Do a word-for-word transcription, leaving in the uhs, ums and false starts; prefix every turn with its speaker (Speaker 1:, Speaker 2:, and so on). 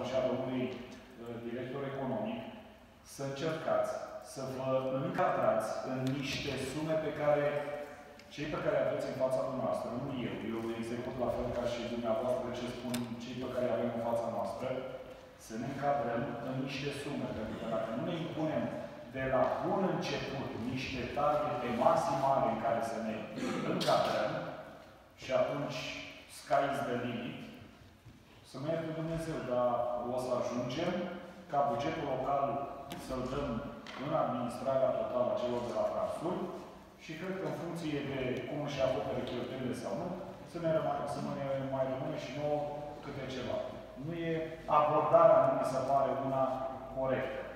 Speaker 1: și a domnului director economic, să încercați să vă încadrați în niște sume pe care cei pe care aveți în fața noastră, nu eu, eu execut la fel ca și dumneavoastră ce spun cei pe care avem în fața noastră, să ne încadrăm în niște sume, pentru că dacă nu ne impunem de la bun început niște targete maximale în care să ne încadrăm și atunci sky is the limit, să mă ierte Dumnezeu, dar o să ajungem ca bugetul local să-l dăm în administrarea totală a celor de la Frasuri și cred că în funcție de cum își acoperă cheltuielile sau nu, să ne, rămâne, să ne mai rămâne și nouă câte ceva. Nu e abordarea, nu mi se pare una corectă.